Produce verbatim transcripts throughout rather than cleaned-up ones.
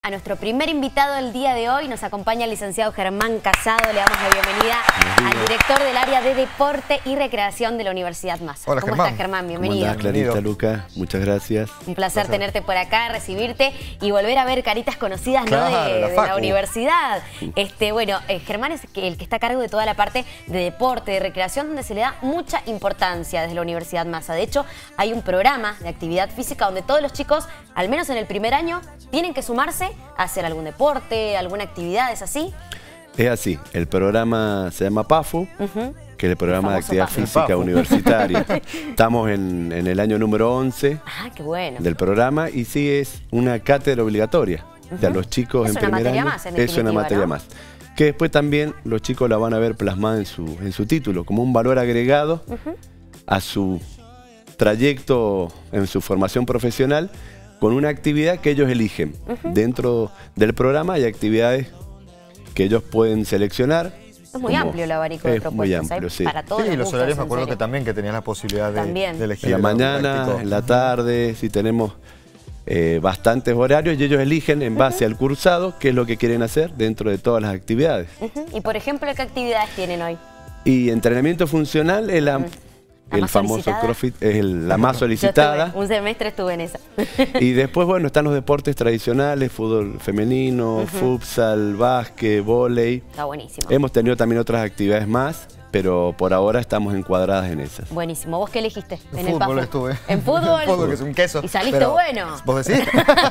A nuestro primer invitado del día de hoy nos acompaña el licenciado Germán Casado. Le damos la bienvenida al director del área de Deporte y Recreación de la Universidad Massa. Hola, ¿Cómo Germán? estás, Germán? Bienvenido. ¿Cómo andás, Clarita, Luca? Muchas gracias. Un placer tenerte por acá, recibirte y volver a ver caritas conocidas, ¿no? Claro, de, la de Facu. la universidad. Este, bueno, eh, Germán es el que está a cargo de toda la parte de deporte, de recreación, donde se le da mucha importancia desde la Universidad Massa. De hecho, hay un programa de actividad física donde todos los chicos, al menos en el primer año, tienen que sumarse a hacer algún deporte, alguna actividad, ¿es así? Es así. El programa se llama PAFU, Uh-huh. que es el programa El de actividad famoso física PAFU. universitaria. Estamos en, en el año número once Ah, qué bueno. del programa y sí es una cátedra obligatoria. O sea, los chicos Es en una primer materia año más, en es una definitiva, materia ¿no? más. Que después también los chicos la van a ver plasmada en su, en su título, como un valor agregado Uh-huh. a su trayecto en su formación profesional, con una actividad que ellos eligen. Uh-huh. Dentro del programa hay actividades que ellos pueden seleccionar. Es muy como- amplio el abanico de es propuestas. muy hay amplio, sí. Para todos Sí, los los gustos, horarios me en acuerdo serio. que también que tenías la posibilidad de, También. de elegir. En la el mañana, práctico. en la tarde, si tenemos eh, bastantes horarios y ellos eligen en base al cursado qué es lo que quieren hacer dentro de todas las actividades. Uh-huh. Y por ejemplo, ¿qué actividades tienen hoy? Y entrenamiento funcional es la, ¿La el más famoso solicitada? CrossFit, es el- la más Yo solicitada. estuve, un semestre estuve en esa. Y después, bueno, están los deportes tradicionales, fútbol femenino, futsal, básquet, vóley. Está buenísimo. Hemos tenido también otras actividades más, pero por ahora estamos encuadradas en esas. Buenísimo. ¿Vos qué elegiste? En el fútbol PAFU? estuve. ¿En fútbol? En fútbol, que es un queso. ¿Y saliste pero- bueno? ¿Vos decís?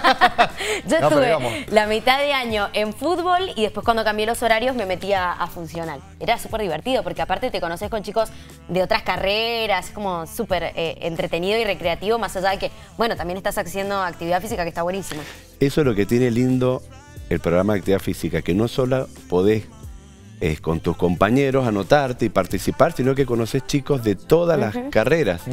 Yo No, pero estuve digamos. la mitad de año en fútbol y después cuando cambié los horarios me metí a, a funcional. Era súper divertido porque aparte te conoces con chicos de otras carreras, es como súper eh, entretenido y recreativo, más allá de que, bueno, también estás haciendo actividad física que está buenísima. Eso es lo que tiene lindo el programa de actividad física, que no solo podés eh, con tus compañeros anotarte y participar, sino que conoces chicos de todas las carreras.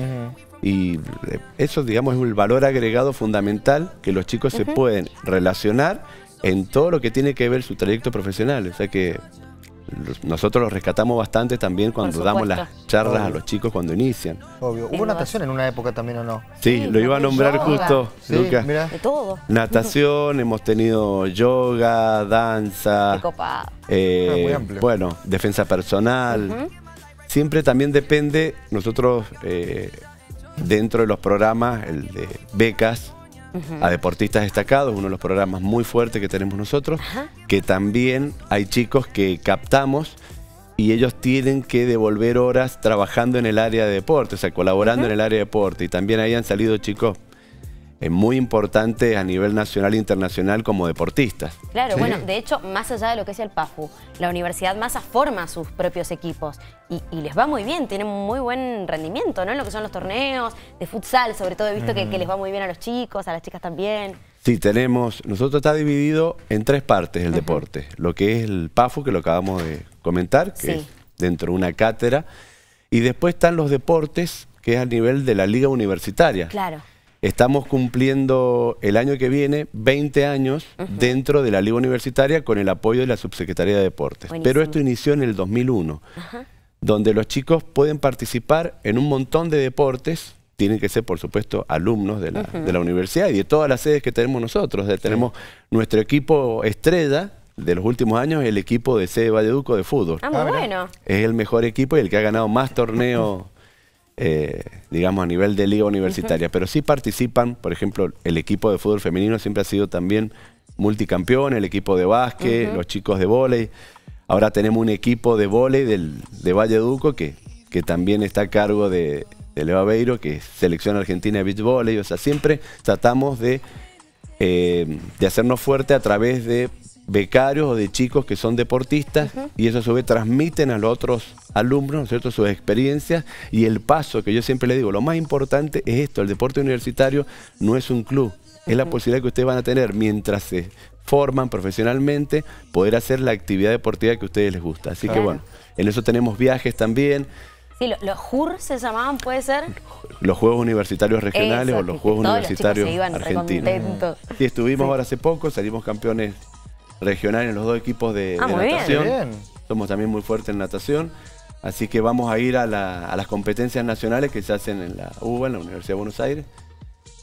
Y eh, eso, digamos, es un valor agregado fundamental, que los chicos se pueden relacionar en todo lo que tiene que ver su trayecto profesional. O sea que los- nosotros los rescatamos bastante también cuando damos las supuesto. charlas a Obvio. los chicos cuando inician. Obvio. Sin ¿Hubo duda. natación en una época también o no? Sí, Sí, lo iba a nombrar yoga. justo, Sí, Lucas. mira. De todo. Natación, hemos tenido yoga, danza, Qué copado. eh, Ah, muy amplio. bueno, defensa personal. Ujú. Siempre también depende, nosotros eh, dentro de los programas, el de becas a deportistas destacados, uno de los programas muy fuertes que tenemos nosotros, Ajá. que también hay chicos que captamos y ellos tienen que devolver horas trabajando en el área de deporte, o sea, colaborando en el área de deporte. Y también ahí han salido chicos eh, muy importantes a nivel nacional e internacional como deportistas. Claro, Sí. bueno, de hecho, más allá de lo que es el PAFU, la Universidad Massa forma sus propios equipos y, y les va muy bien, tienen muy buen rendimiento, ¿no? En lo que son los torneos, de futsal, sobre todo he visto que, que les va muy bien a los chicos, a las chicas también. Sí, tenemos, nosotros está dividido en tres partes el deporte. Lo que es el PAFU, que lo acabamos de comentar, que Sí. es dentro de una cátedra. Y después están los deportes, que es a nivel de la liga universitaria. Claro. Estamos cumpliendo el año que viene veinte años dentro de la liga universitaria con el apoyo de la Subsecretaría de Deportes. Buenísimo. Pero esto inició en el dos mil uno, donde los chicos pueden participar en un montón de deportes. Tienen que ser, por supuesto, alumnos de la, de la universidad y de todas las sedes que tenemos nosotros. O sea, tenemos nuestro equipo estrella de los últimos años, el equipo de sede Valleduco de fútbol. Ah, muy Ah, mira. bueno. Es el mejor equipo y el que ha ganado más torneos, eh, digamos, a nivel de liga universitaria. Pero sí participan, por ejemplo, el equipo de fútbol femenino siempre ha sido también multicampeón, el equipo de básquet, los chicos de vóley. Ahora tenemos un equipo de vóley del, de Valleduco que, que también está a cargo de, de Leo Aveiro, que es selección argentina de beach volley. O sea, siempre tratamos de, eh, de hacernos fuerte a través de becarios o de chicos que son deportistas y eso a su vez transmiten a los otros alumnos, ¿no es cierto?, sus experiencias y el paso que yo siempre les digo, lo más importante es esto, el deporte universitario no es un club, es la posibilidad que ustedes van a tener mientras se forman profesionalmente, poder hacer la actividad deportiva que a ustedes les gusta. Así que Claro. bueno, en eso tenemos viajes también, Sí, lo- los J U R se llamaban, ¿puede ser? los Juegos Universitarios Regionales Eso, o los que Juegos todos los Universitarios chicos se iban Argentinos. recontentos. Sí, estuvimos Sí. ahora hace poco, salimos campeones regionales en los dos equipos de, Ah, de muy bien. natación. Bien. Somos también muy fuertes en natación. Así que vamos a ir a, la- a las competencias nacionales que se hacen en la U B A, en la Universidad de Buenos Aires.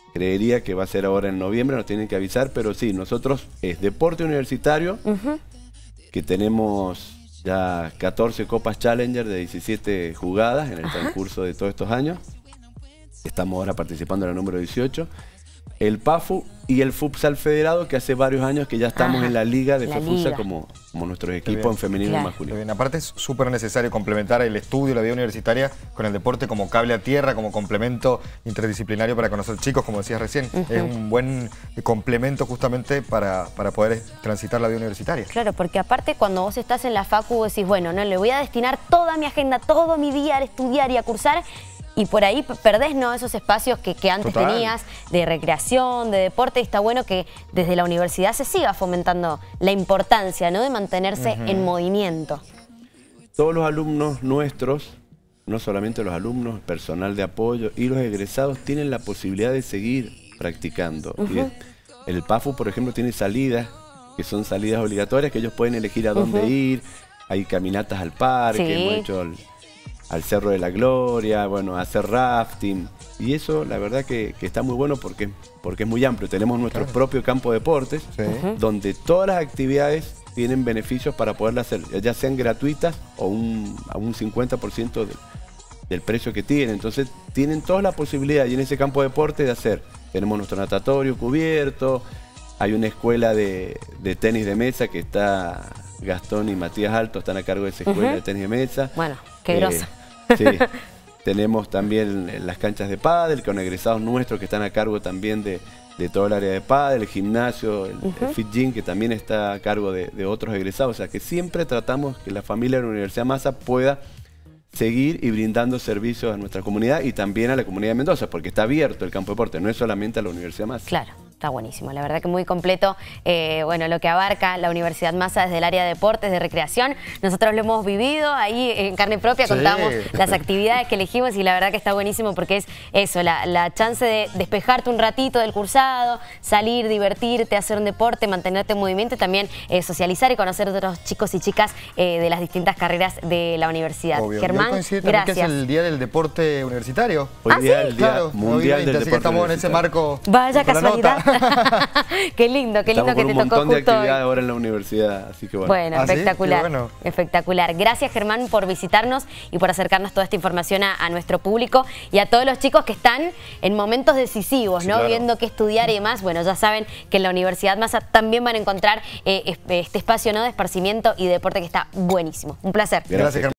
creería que va a ser ahora en noviembre, nos tienen que avisar, pero sí, nosotros es deporte universitario, uh-huh. que tenemos ya catorce Copas Challenger de diecisiete jugadas en el Ajá. transcurso de todos estos años. Estamos ahora participando en el número dieciocho. El PAFU y el Futsal Federado, que hace varios años que ya estamos Ajá. en la liga de FEFUSA como, como nuestros equipos en femenino claro. y masculino. Bien. Aparte es súper necesario complementar el estudio, la vida universitaria con el deporte como cable a tierra, como complemento interdisciplinario para conocer chicos, como decías recién. Uh-huh. Es un buen complemento justamente para, para poder transitar la vida universitaria. Claro, porque aparte cuando vos estás en la facu decís, bueno, no le voy a destinar toda mi agenda, todo mi día a estudiar y a cursar. Y por ahí perdés, ¿no?, esos espacios que, que antes Total. tenías de recreación, de deporte, y está bueno que desde la universidad se siga fomentando la importancia, ¿no?, de mantenerse uh-huh. en movimiento. Todos los alumnos nuestros, no solamente los alumnos, personal de apoyo y los egresados tienen la posibilidad de seguir practicando. Uh-huh. Y el, el PAFU, por ejemplo, tiene salidas, que son salidas obligatorias, que ellos pueden elegir a dónde uh-huh. ir. Hay caminatas al parque, sí. hemos hecho... El, al Cerro de la Gloria, bueno, hacer rafting. Y eso, la verdad que, que está muy bueno porque, porque es muy amplio. Tenemos nuestro claro. propio campo de deportes, sí. donde todas las actividades tienen beneficios para poderlas hacer, ya sean gratuitas o un, a un cincuenta por ciento de, del precio que tienen. Entonces, tienen toda la posibilidad y en ese campo de deporte de hacer. Tenemos nuestro natatorio cubierto, hay una escuela de, de tenis de mesa que está... Gastón y Matías Alto están a cargo de esa escuela uh-huh. de tenis de mesa. Bueno, qué eh, grosa. Sí, tenemos también las canchas de pádel con egresados nuestros que están a cargo también de, de todo el área de pádel, el gimnasio, el, uh-huh. el Fit Gym, que también está a cargo de, de otros egresados. O sea que siempre tratamos que la familia de la Universidad Massa pueda seguir y brindando servicios a nuestra comunidad y también a la comunidad de Mendoza, porque está abierto el campo de deporte, no es solamente a la Universidad Massa. Claro. Está buenísimo, la verdad que muy completo, eh, bueno, lo que abarca la Universidad Massa desde el área de deportes, de recreación. Nosotros lo hemos vivido ahí en carne propia, sí. contamos las actividades que elegimos y la verdad que está buenísimo porque es eso, la, la chance de despejarte un ratito del cursado, salir, divertirte, hacer un deporte, mantenerte en movimiento y también eh, socializar y conocer a otros chicos y chicas eh, de las distintas carreras de la universidad. Obvio. Germán, gracias. Que es el Día del Deporte Universitario. Hoy ¿Ah, día sí? el Día claro, Mundial del así Deporte que estamos en ese marco. Vaya casualidad. Qué lindo, qué lindo Estamos que te tocó justo hoy. un montón de actividades ahora en la universidad, así que bueno. Bueno, ¿Ah, espectacular, sí? bueno. espectacular. Gracias, Germán, por visitarnos y por acercarnos toda esta información a, a nuestro público y a todos los chicos que están en momentos decisivos, ¿no? Sí, claro. Viendo qué estudiar y demás. Bueno, ya saben que en la Universidad Massa también van a encontrar eh, este espacio, ¿no?, de esparcimiento y de deporte que está buenísimo. Un placer. Gracias, Germán.